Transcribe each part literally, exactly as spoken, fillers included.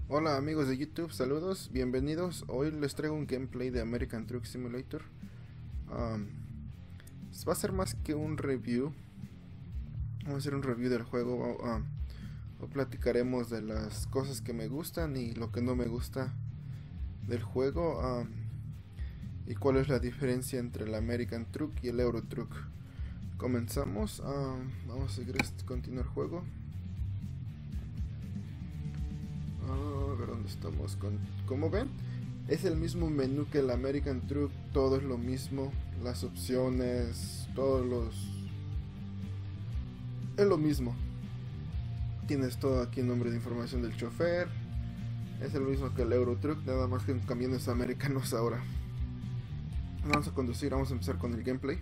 Hola amigos de YouTube, saludos, bienvenidos. Hoy les traigo un gameplay de American Truck Simulator. um, Va a ser más que un review. Vamos a hacer un review del juego. um, Hoy platicaremos de las cosas que me gustan y lo que no me gusta del juego, um, y cuál es la diferencia entre el American Truck y el Euro Truck. Comenzamos. um, Vamos a seguir este, continuar el juego. A ver dónde estamos. Con, como ven, es el mismo menú que el American Truck. Todo es lo mismo. Las opciones, todos los... es lo mismo. Tienes todo aquí en nombre de información del chofer. Es el mismo que el Euro Truck, nada más que en camiones americanos ahora. Vamos a conducir, vamos a empezar con el gameplay.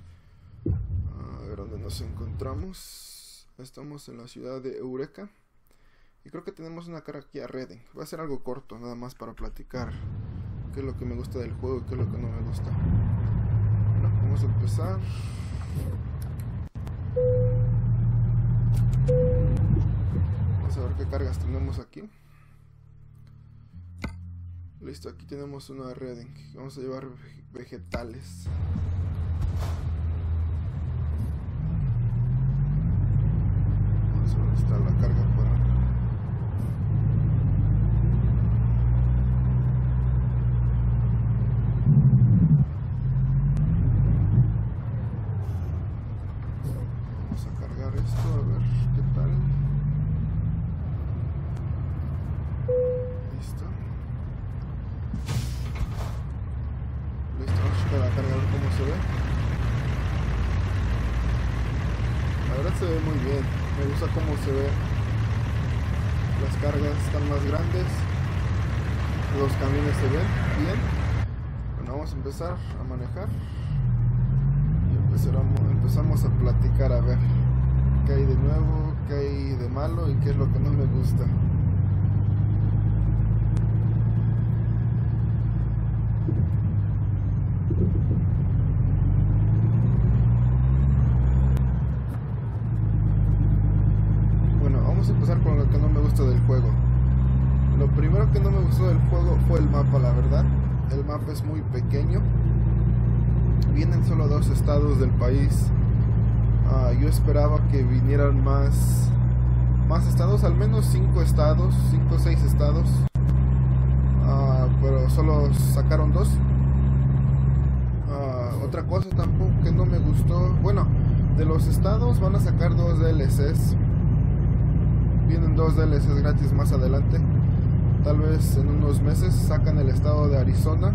A ver dónde nos encontramos. Estamos en la ciudad de Eureka. Y creo que tenemos una carga aquí a Reading. Va a ser algo corto, nada más para platicar qué es lo que me gusta del juego y qué es lo que no me gusta. Bueno, vamos a empezar. Vamos a ver qué cargas tenemos aquí. Listo, aquí tenemos una Reading. Vamos a llevar vegetales. Vamos a ver dónde está la carga para... esto, a ver qué tal. Listo. Listo, vamos a checar la carga a ver cómo se ve. La verdad se ve muy bien. Me gusta cómo se ve. Las cargas están más grandes. Los camiones se ven bien. Bueno, vamos a empezar a manejar. Y empezamos, empezamos a platicar a ver qué hay de nuevo, qué hay de malo y qué es lo que no me gusta. Bueno, vamos a empezar con lo que no me gusta del juego. Lo primero que no me gustó del juego fue el mapa, la verdad. El mapa es muy pequeño. Vienen solo dos estados del país. Uh, yo esperaba que vinieran más más estados, al menos cinco estados, cinco o seis estados, uh, pero solo sacaron dos. Uh, otra cosa tampoco que no me gustó, bueno, de los estados van a sacar dos D L Cs. Vienen dos D L Cs gratis más adelante. Tal vez en unos meses sacan el estado de Arizona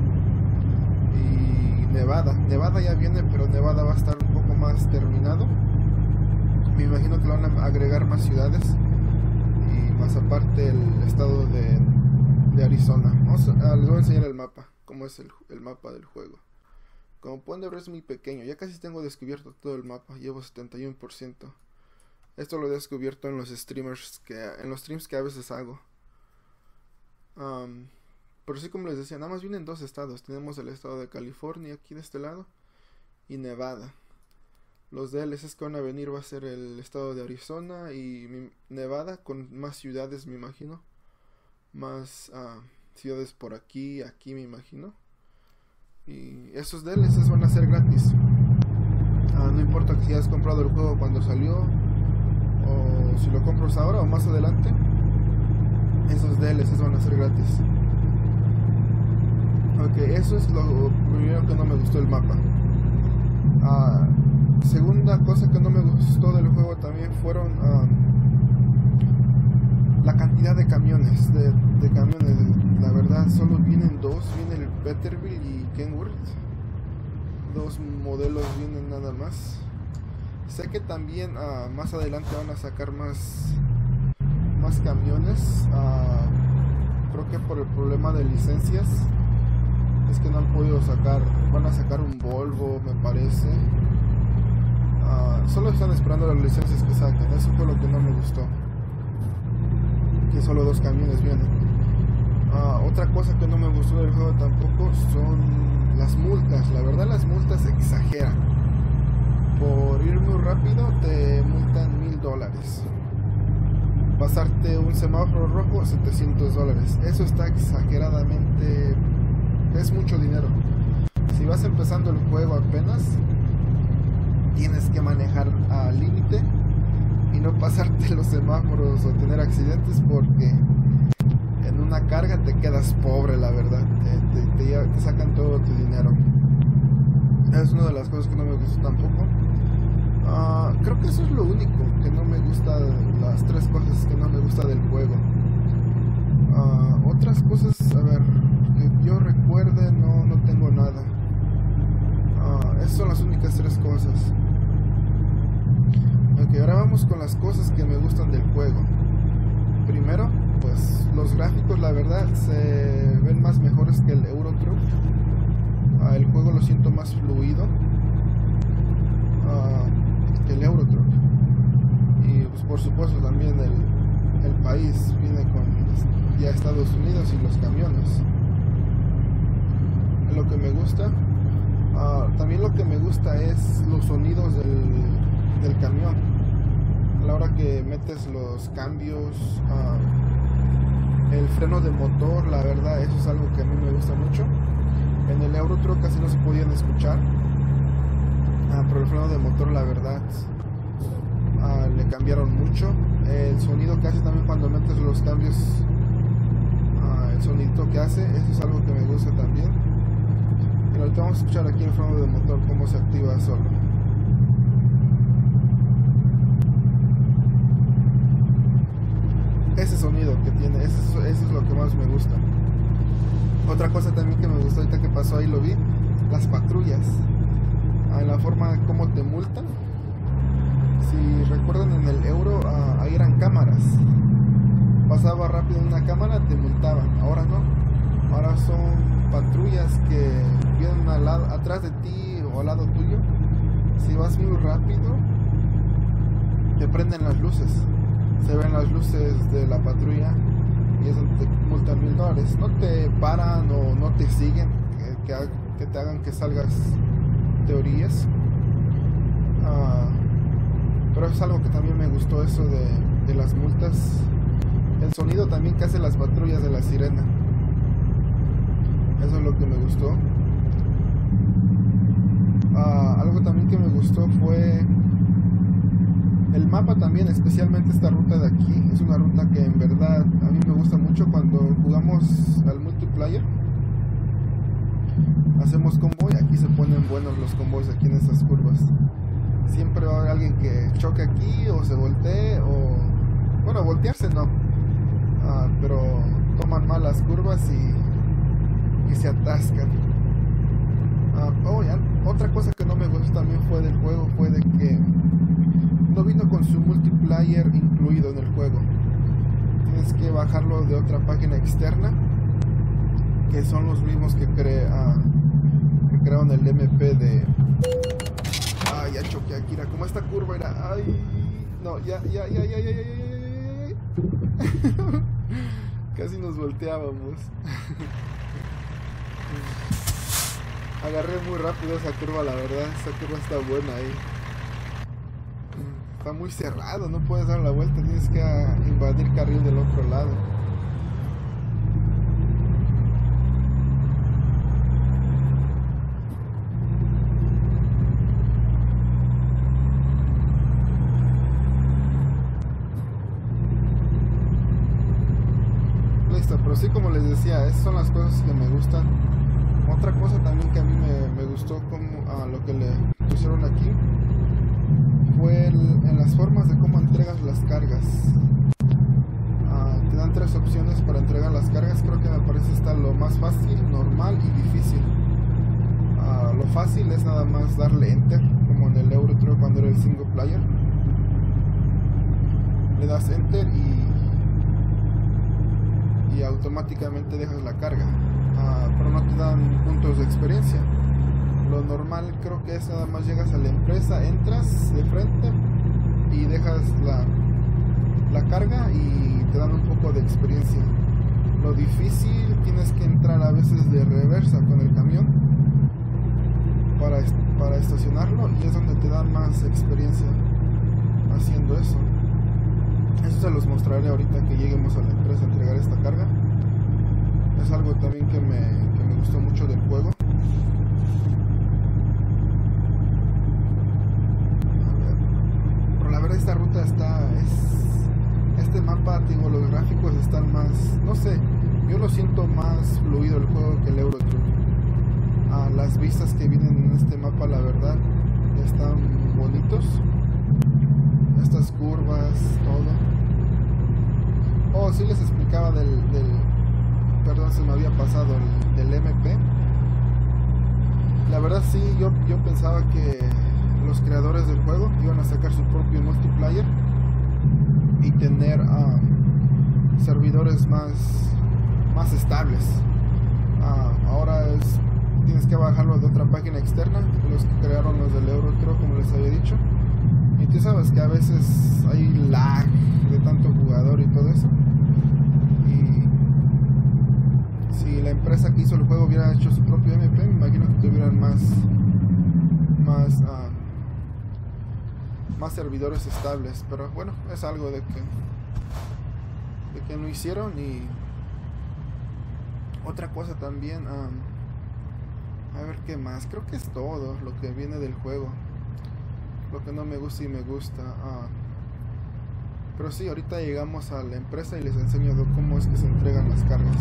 y Nevada. Nevada ya viene, pero Nevada va a estar un poco más terminado. Me imagino que lo van a agregar más ciudades y más aparte el estado de, de Arizona. Vamos a, les voy a enseñar el mapa, cómo es el, el mapa del juego. Como pueden ver, es muy pequeño. Ya casi tengo descubierto todo el mapa. Llevo setenta y uno por ciento. Esto lo he descubierto en los streamers que en los streams que a veces hago. Um, pero sí, como les decía, nada más vienen dos estados. Tenemos el estado de California aquí de este lado y Nevada. Los D L Cs que van a venir va a ser el estado de Arizona y Nevada, con más ciudades, me imagino. Más uh, ciudades por aquí, aquí me imagino. Y esos D L Cs van a ser gratis. Uh, no importa que si has comprado el juego cuando salió o si lo compras ahora o más adelante, esos D L Cs van a ser gratis. Ok, eso es lo primero que no me gustó del mapa. Ah... Uh, Segunda cosa que no me gustó del juego también fueron um, la cantidad de camiones, de, de camiones. La verdad solo vienen dos, viene el Peterbilt y Kenworth. Dos modelos vienen nada más. Sé que también uh, más adelante van a sacar más, más camiones. Uh, creo que por el problema de licencias es que no han podido sacar. Van a sacar un Volvo, me parece. Uh, solo están esperando las licencias que saquen. Eso fue lo que no me gustó, que solo dos camiones vienen. Uh, otra cosa que no me gustó del juego tampoco son las multas. La verdad, las multas exageran. Por ir muy rápido te multan mil dólares. pasarte un semáforo rojo, setecientos dólares. Eso está exageradamente, es mucho dinero. Si vas empezando el juego apenas, tienes que manejar al límite y no pasarte los semáforos o tener accidentes, porque en una carga te quedas pobre, la verdad. Te, te, te, te sacan todo tu dinero. Es una de las cosas que no me gusta tampoco. Uh, creo que eso es lo único que no me gusta, las tres cosas que no me gusta del juego. Uh, otras cosas, a ver, que yo recuerde, no, no tengo nada. Uh, esas son las únicas tres cosas. Ok, ahora vamos con las cosas que me gustan del juego. Primero, pues los gráficos, la verdad, se ven más mejores que el Euro Truck. Uh, el juego lo siento más fluido uh, que el Euro Truck. Y pues por supuesto también el, el país viene con ya Estados Unidos y los camiones. Lo que me gusta, uh, también lo que me gusta es los sonidos del, del camión. A la hora que metes los cambios, uh, el freno de motor, la verdad, eso es algo que a mí me gusta mucho. En el Euro Truck casi no se podían escuchar, uh, pero el freno de motor, la verdad, uh, le cambiaron mucho. El sonido que hace también cuando metes los cambios, uh, el sonidito que hace, eso es algo que me gusta también. Y ahorita vamos a escuchar aquí el freno de motor cómo se activa solo. Ese sonido que tiene, eso, eso es lo que más me gusta. Otra cosa también que me gustó ahorita que pasó ahí, lo vi, las patrullas, ah, en la forma como te multan. Si recuerdan, en el Euro, ah, ahí eran cámaras, pasaba rápido una cámara, te multaban. Ahora no, ahora son patrullas que vienen al lado, atrás de ti o al lado tuyo. Si vas muy rápido, te prenden las luces, se ven las luces de la patrulla y es donde te multan mil dólares. No te paran o no te siguen, que, que, que te hagan que salgas teorías. Uh, pero es algo que también me gustó, eso de, de las multas. El sonido también que hacen las patrullas de la sirena, eso es lo que me gustó. Uh, algo también que me gustó fue el mapa también, especialmente esta ruta de aquí. Es una ruta que en verdad a mí me gusta mucho. Cuando jugamos al multiplayer, hacemos convoy, aquí se ponen buenos los convoys aquí en estas curvas. Siempre va a haber alguien que choque aquí o se voltee, o bueno, voltearse no, uh, pero toman mal las curvas y, y se atascan. Uh, oh, ya, otra cosa que no me gustó también fue del juego, fue de que no vino con su multiplayer incluido en el juego. Tienes que bajarlo de otra página externa, que son los mismos que, crea, que crearon el M P de... Ah, ya choqué aquí, era como esta curva era... Ay, no, ya, ya, ya, ya, ya, ya, ya, ya. Casi nos volteábamos. Agarré muy rápido esa curva, la verdad. Esa curva está buena ahí. Está muy cerrado, no puedes dar la vuelta, tienes que invadir carril del otro lado. Listo, pero sí, como les decía, esas son las cosas que me gustan. Otra cosa también que a mí me, me gustó, como a lo que le pusieron aquí, fue el, en las formas de cómo entregas las cargas. Uh, te dan tres opciones para entregar las cargas. Creo que me parece está lo más fácil, normal y difícil. Uh, lo fácil es nada más darle enter, como en el Euro Truck cuando era el single player. Le das enter y, y automáticamente dejas la carga. Uh, pero no te dan puntos de experiencia. Lo normal creo que es nada más llegas a la empresa, entras de frente y dejas la, la carga y te dan un poco de experiencia. Lo difícil, tienes que entrar a veces de reversa con el camión para, para estacionarlo, y es donde te dan más experiencia haciendo eso. Eso se los mostraré ahorita que lleguemos a la empresa a entregar esta carga. Es algo también que me, que me gustó mucho del juego. A ver. Pero la verdad esta ruta está... Es, este mapa, digo, los gráficos están más... No sé, yo lo siento más fluido el juego que el Euro Truck. Ah, las vistas que vienen en este mapa, la verdad, están bonitos. Estas curvas, todo. Oh, sí les explicaba del, del perdón, se me había pasado el, del M P. La verdad sí, yo, yo pensaba que los creadores del juego iban a sacar su propio multiplayer y tener uh, servidores más, más estables. Uh, ahora es, tienes que bajarlo de otra página externa, los que crearon los del Euro Truck, como les había dicho. Y tú sabes que a veces hay lag de tanto jugador y todo eso. Y si la empresa que hizo el juego hubiera hecho su propio M P, me imagino que tuvieran más más uh, más servidores estables. Pero bueno, es algo de que de que no hicieron. Y otra cosa también, um, a ver qué más, creo que es todo lo que viene del juego. Lo que no me gusta y me gusta. Ah. Pero sí, ahorita llegamos a la empresa y les enseño cómo es que se entregan las cargas.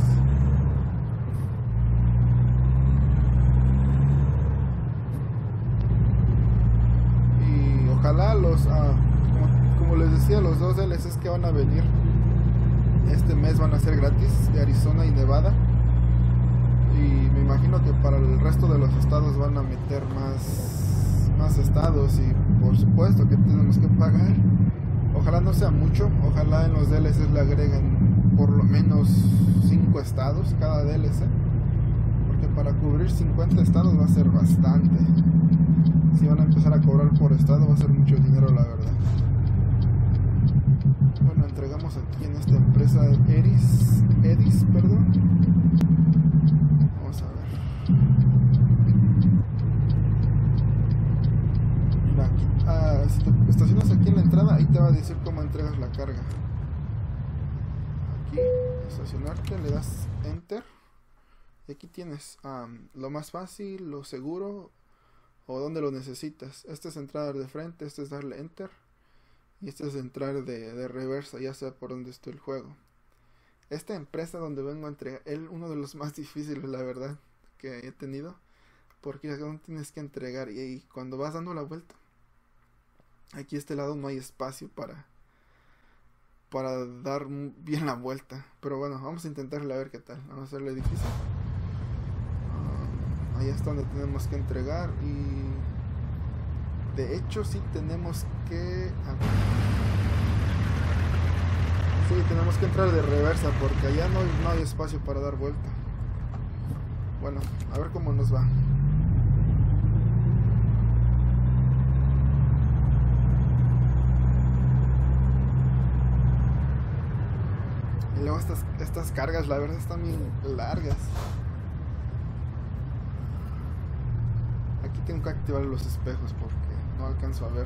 Y ojalá los, ah, como, como les decía, los dos D L Cs que van a venir este mes van a ser gratis, de Arizona y Nevada. Y me imagino que para el resto de los estados van a meter más más estados, y por supuesto que tenemos que pagar. Ojalá no sea mucho, ojalá en los D L Cs le agreguen por lo menos cinco estados cada D L C, porque para cubrir cincuenta estados va a ser bastante. Si van a empezar a cobrar por estado va a ser mucho dinero, la verdad. Bueno, entregamos aquí en esta empresa Edis, Edis, perdón. Vamos a ver. Uh, si te estacionas aquí en la entrada, ahí te va a decir cómo entregas la carga. Aquí, estacionarte, le das enter y aquí tienes um, lo más fácil, lo seguro o donde lo necesitas. Este es entrar de frente, este es darle enter y este es entrar de, de reversa, ya sea por donde esté el juego. Esta empresa donde vengo a entregar, es uno de los más difíciles, la verdad, que he tenido, porque no tienes que entregar y, y cuando vas dando la vuelta, aquí a este lado no hay espacio para para dar bien la vuelta. Pero bueno, vamos a intentarle a ver qué tal. Vamos a hacerle difícil. Uh, ahí es donde tenemos que entregar. Y de hecho sí tenemos que ah, sí, tenemos que entrar de reversa, porque allá no, no hay espacio para dar vuelta. Bueno, a ver cómo nos va. Y luego estas, estas cargas, la verdad, están bien largas. Aquí tengo que activar los espejos porque no alcanzo a ver.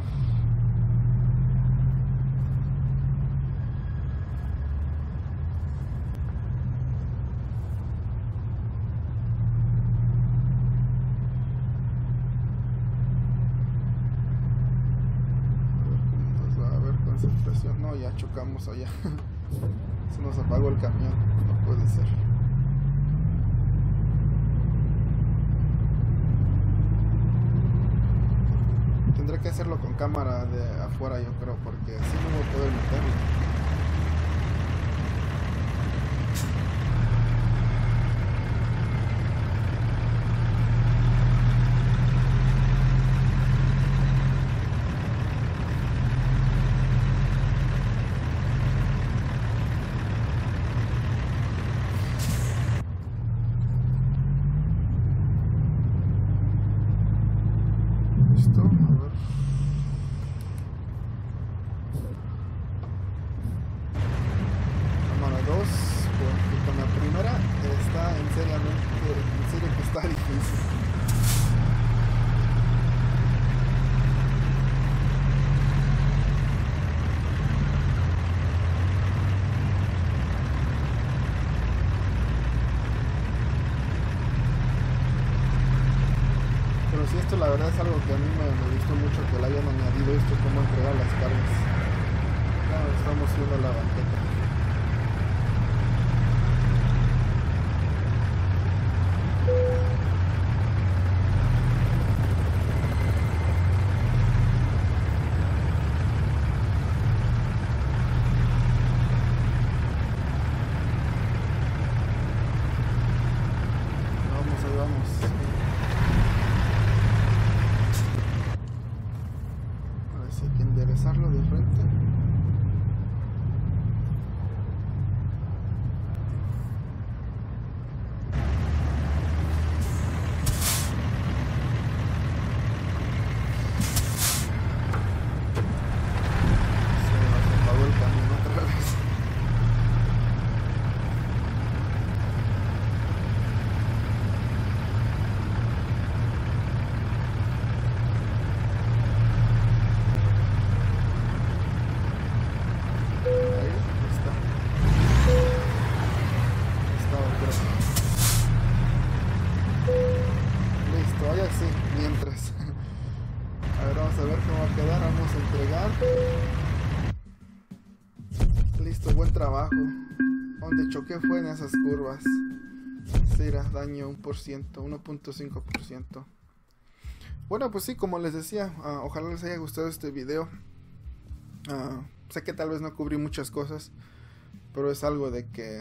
No, ya chocamos allá. Se nos apagó el camión. No puede ser. Tendré que hacerlo con cámara de afuera, yo creo, porque así no voy a poder meterlo. Pero sí, esto la verdad es algo que a mí me, me gustó mucho, que le hayan añadido esto, cómo entregar las cargas. Claro, estamos viendo la banqueta. Vamos, ahí vamos. Ahora sí hay que enderezarlo de frente. Mientras, a ver, vamos a ver cómo va a quedar. Vamos a entregar. Listo, buen trabajo. Donde choqué fue en esas curvas. Será daño un por ciento, uno punto cinco por ciento. Bueno, pues sí, como les decía, uh, ojalá les haya gustado este video. Uh, sé que tal vez no cubrí muchas cosas, pero es algo de que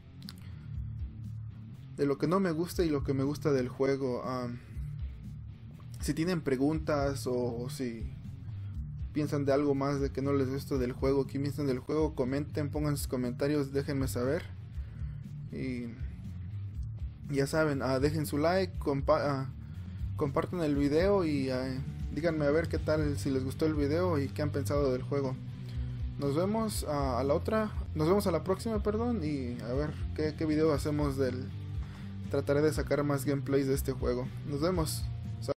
de lo que no me gusta y lo que me gusta del juego. Uh, Si tienen preguntas o, o si piensan de algo más de que no les gusta del juego, que piensan del juego, comenten, pongan sus comentarios, déjenme saber. Y ya saben, uh, dejen su like, compa uh, compartan el video y uh, díganme a ver qué tal, si les gustó el video y qué han pensado del juego. Nos vemos uh, a la otra, nos vemos a la próxima, perdón, y a ver qué, qué video hacemos del... Trataré de sacar más gameplays de este juego. Nos vemos.